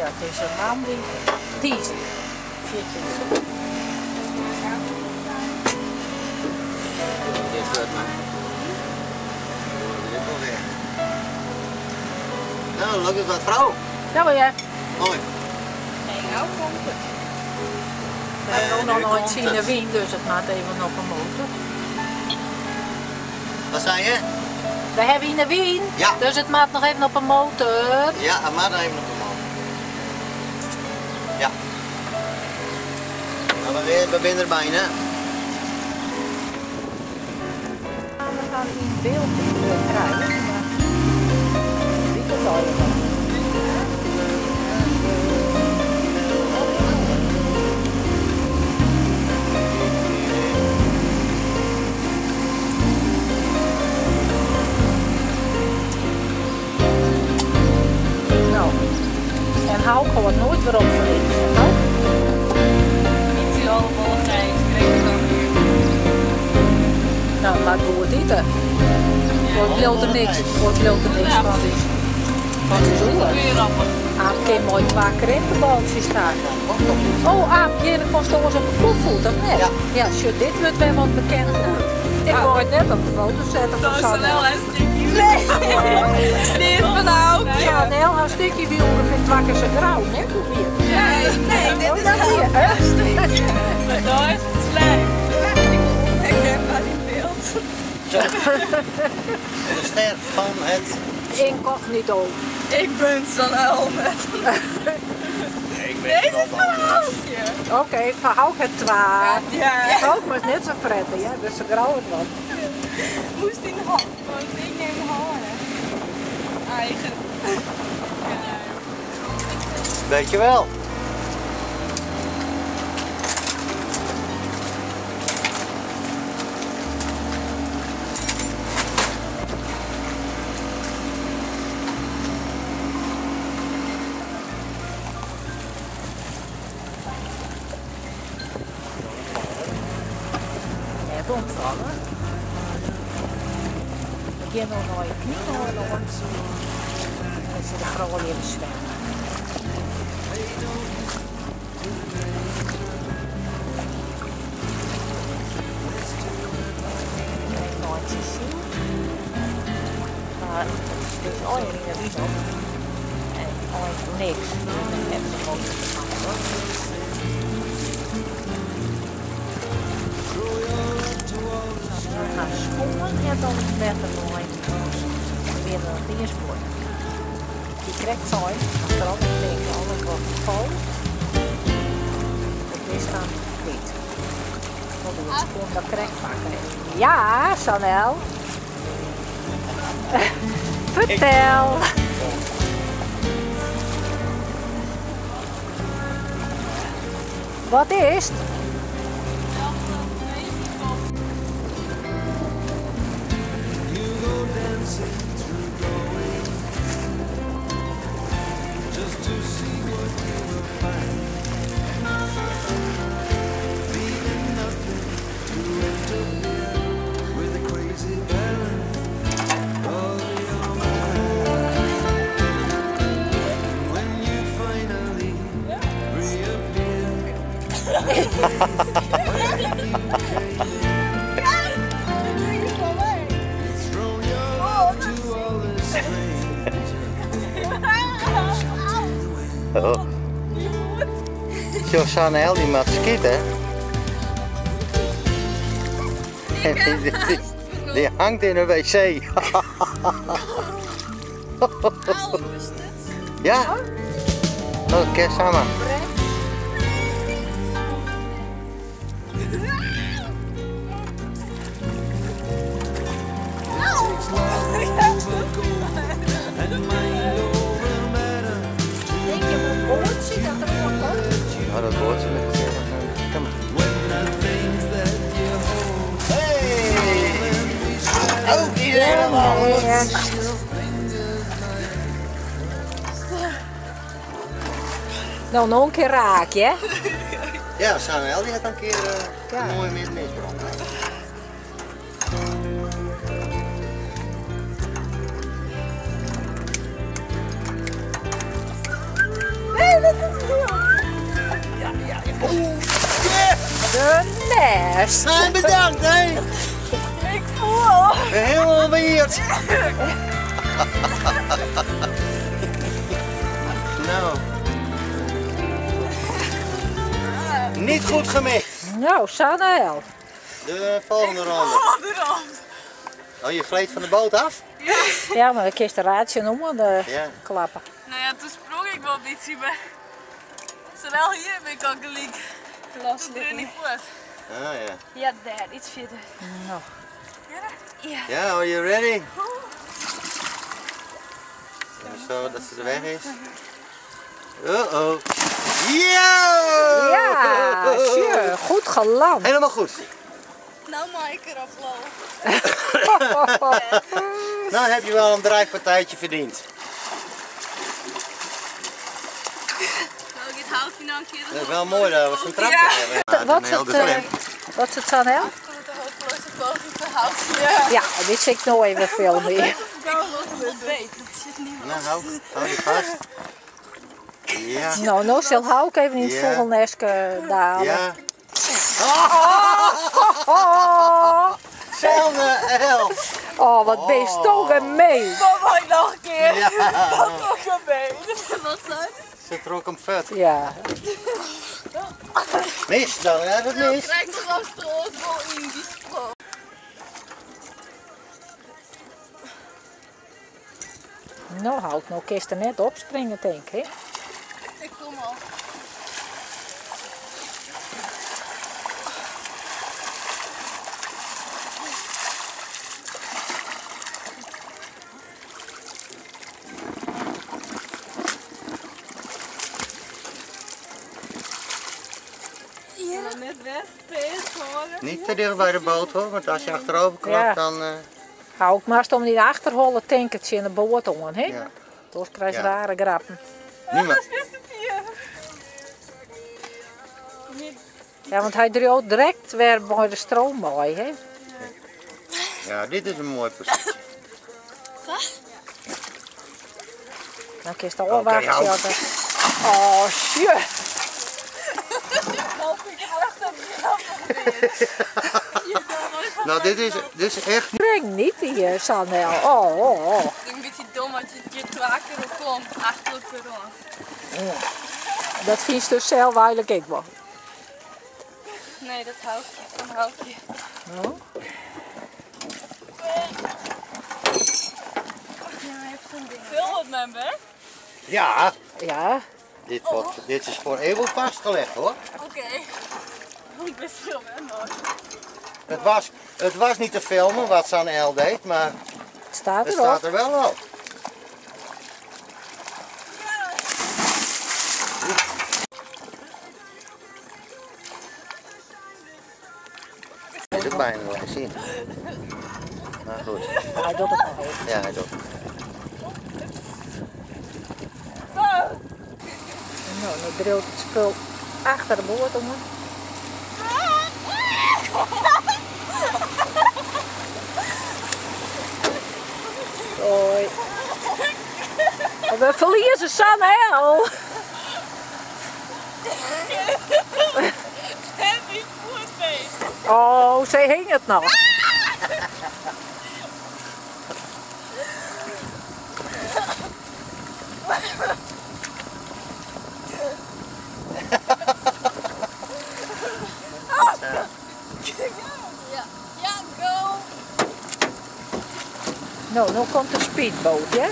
dat is een man die is 14. Dit wordt man. Dit wel weer. Nou, lukt het wat vrouw. Ja, maar ja. Mooi. Nee, nou komt het. We hebben ook nog nooit zien de wind, dus het maakt even op een motor. Wat zei je? We hebben in de wind, Ja. dus het maakt nog even op een motor. Ja, maar dan even nog een man. Ja. Nou, we zijn er bijna. We gaan in beeld krijgen, maar wie het al je en hou gewoon nooit weer op verlicht. Niet zo allemaal grijs, krijg je dan weer. Nou, maar goed dit hè. Wordt loopt er niks van die. Van die zoelen. Weer rappig. Aap kan mooi 2 krentenballetjes staan. Oh Aap, jij kon stoms op een koelvoet, of net? Ja. Ja, shit, dit wordt wel wat bekend. Ik wou het net op de foto zetten van Chanel. een stukje. Nee, dit van nou. Chanel, haar stukje die ongeveer 2 keer zo grauw, hè? Hoe weer? Nee, dit is hier, hè? Daar is het slijm. Ik heb maar in beeld. De ster van het... Incognito. Ik ben zo'n helmet. Ik Nee, dit is een houtje. Oké, verhoud het 2. Ja. Ook maar net zo fretten, ja? Dus zo grauw het wat. Moest in de hand, want ik neem de handen. Eigen. Weet je wel. Even omvallen. Ik heb nog nooit knieën hoor. Dat ze de grauwe weer zwemmen. Nooit gezien. Maar het is ooit in de wind op. En ooit niks. Ik heb de motor gemaakt. We gaan schoenen en dan werd er nog weer een weerspoor. Die krijgt zo, als er altijd denken, alles wordt vol. Het is dan wit. Dan doe het schoen, dat krijgt pakken. Ja, Chanel. Vertel. Wat is het? Oh. Zo Chanel die maakt skieten. Die hangt in een wc. Ja? Oh, kijk samen. Oh, dat wordt ze met de kom maar. Hey! Oh, die is helemaal goed. Nou, nog een keer raak, hè? Ja, Samuel die had een keer mooi met misbrand. Nee, best. Nou, bedankt, hè. Ik voel. Helemaal weird. Nou. Niet goed gemixt. Nou, Sanne. De volgende ronde. Oh, de rand. Oh, je gleed van de boot af? Ja, maar dan kun je de raadje noemen, de Ja. klappen. Nou ja, toen sprong ik wel op iets, maar zowel hier ben ik al gelijk. Toen deed niet goed. Ah ja. Ja, daar, iets verder. Nou, Ja. Ja, are you ready? Zo dat ze er weg is. Uh-oh. Ja! ja, sure, goed geland. Helemaal goed. Nou maak ik erop lopen. Nou heb je wel een drijfpartijtje verdiend. Zou ik het houtje nou een keer Dat is wel mooi dat we zo'n trapje Ja. hebben. Wat is wat is het, Sanne? Komt er hopelijk een poging te houten. Ja. Ja, dit zie ik nou even veel meer. Ik geloof het weet, dat zit niet meer. Nou, hou je vast. Ja. Nou hou ik even in het Ja. vogelnestje dalen. Ja. Oh, Zelfde El. oh, wat ben je toch gemeen. Dat mag ik nog een keer. Ja. Dat is ook een beetje. Wat zei je? Ze trok hem vet. Ja, Mis, dan hebben we het mis. Krijg nog wel strootbol in die stroom. nou houdt nou kist er net opspringen, denk ik. Ik kom al. Net weg, pees horen. Niet te dicht bij de boot hoor, want als je achterover klapt Ja. dan... Hou ik maar om die achterholle tankertje in de boot om, hè? ja. Toch krijg je Ja. rare grappen. Niemand. Dat is het hier. Ja, want hij droog direct weer bij de stroom bij, hè? Ja, dit is een mooie positie. Dan kun je het al wachten. hou. Oh, shit. Nou, dit is echt... Breng niet die Sanel. Oh. Ik denk een beetje dom dat je hier 2 keer op komt, achter elkaar. Dat vind je dus zelf eigenlijk ik wel. Nee, dat houtje, van houtje. Oh. Veel wat mijn bek. Ja, Ja, dit is voor eeuwig vastgelegd hoor. Oké. Ik ben stil, hè, nooit. Het was niet te filmen wat Sanne deed, maar het staat het erop. staat er wel op. Ik heb bijna wel gezien. Maar goed, Hij doet het nog even. ja hij doet het. Nou, dan drilt het spul achter de boord om. Hoi. En we verliezen Sanel. Het niet goed mee. Oh, ze hing het nog. Ja, go. Nou, nu komt de speedboot, hè?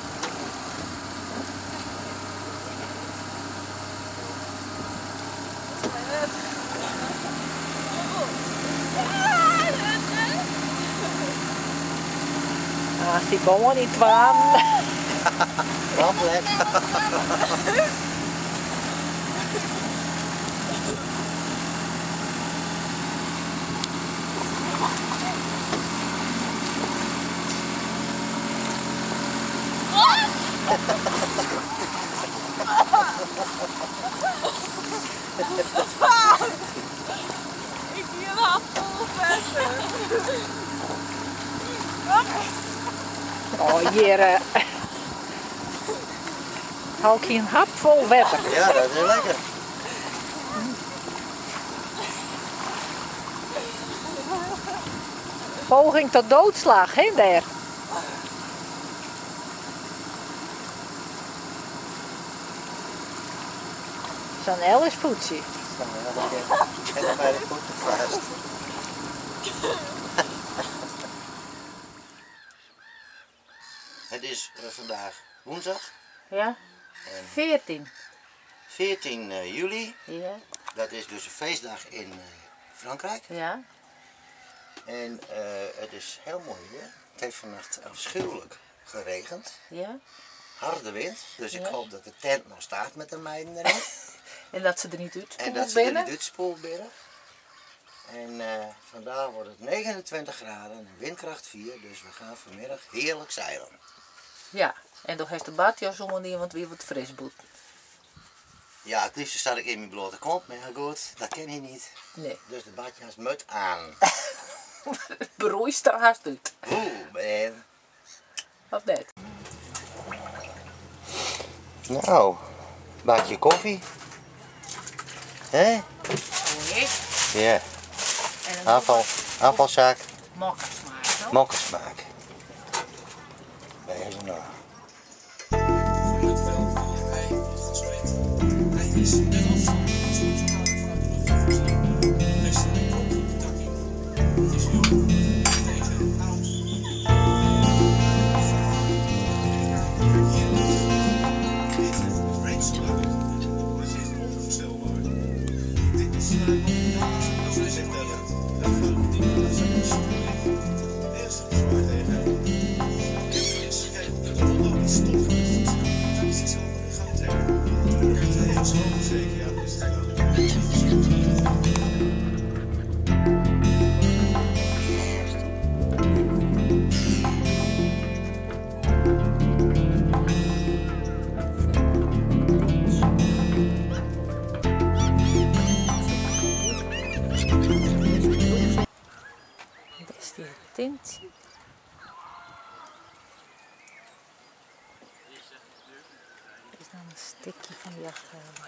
Als die bomen niet kwam. Landelijk. Ik zie een appel vesten. Oh, hier. Hou ik hier een hap vol water. Ja, dat is heel lekker. Poging tot doodslag, hè, daar. Zo'n El is voetje. En dan bij de voeten vast. Het is vandaag woensdag. Ja? 14. 14 juli. Ja. Dat is dus een feestdag in Frankrijk. Ja. En het is heel mooi weer. Het heeft vannacht afschuwelijk geregend. Ja. Harde wind. Dus ik Ja. hoop dat de tent nog staat met de meiden erin. En dat ze er niet En uitspoelt dat ze er binnen. niet uitspoelt binnen. En vandaag wordt het 29 graden en windkracht 4. Dus we gaan vanmiddag heerlijk zeilen. Ja. En toch heeft de badjas om en want weer wat fris boet. Ja, het liefste staat ik in mijn blote kont, maar ja, goed, dat ken je niet. Nee. Dus de badjas moet aan. Beroeist er haast uit. Oeh, man. Of net. Nou, bakje koffie. Hè? Nee. Ja, En een afvalzaak, mokkersmaak. No? mokkersmaak. Deze nou. Dit is die tint. Dit is dan een stukje van die achtergrond.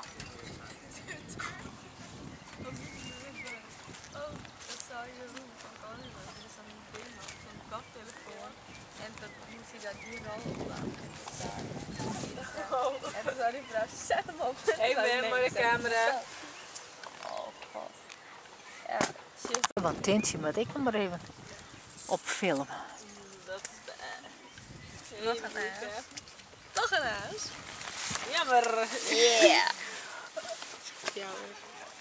Oh, dat zou je doen van Oliver. Dat is dan een ding, zo'n koptelefoon. En dat moet hij dat hier al op laten. En dan zou hij vragen, zet hem op. Ik ben voor de camera. Oh god. Ja, shit. Wat tintje moet ik nog maar even opfilmen. Dat is de nog een huis. Nog een huis. Jammer. Yeah. Jammer.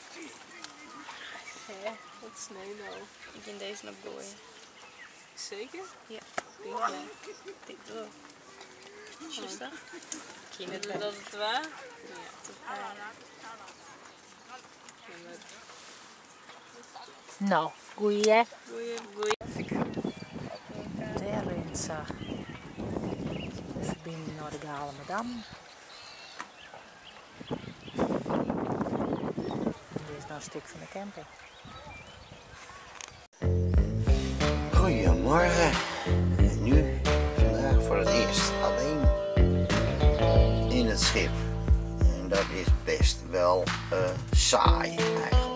Hé, wat is nee nou? Ik kan deze nog gooien. Zeker? Ja. Denk je? Ik wel. Juist dat? Ik kan het Is dat het waar? Ja. Nou, goeie hè? Goeie, goeie. Daarin zag de verbinding naar de Galemedam. En dit is nou een stuk van de camping. Goedemorgen. En nu, vandaag voor het eerst alleen in het schip. En dat is best wel saai eigenlijk.